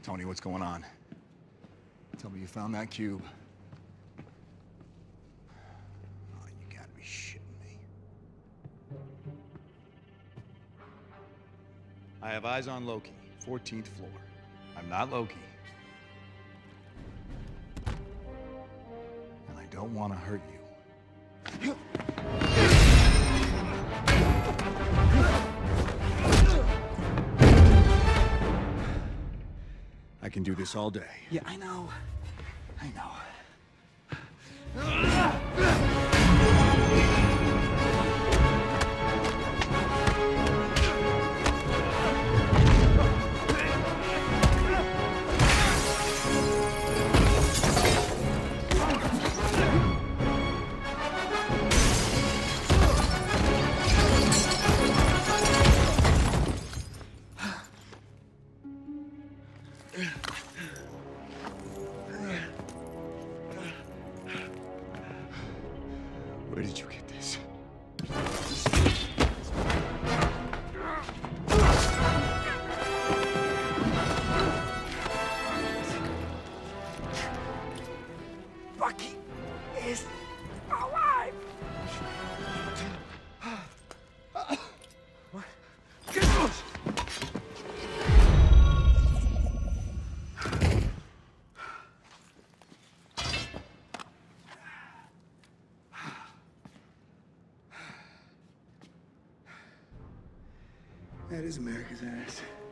Tony, what's going on? Tell me you found that cube. Oh, you gotta be shitting me. I have eyes on Loki, 14th floor. I'm not Loki. And I don't want to hurt you. I can do this all day. Yeah, I know. I know. Where did you get this? Bucky is alive! What? That is America's ass.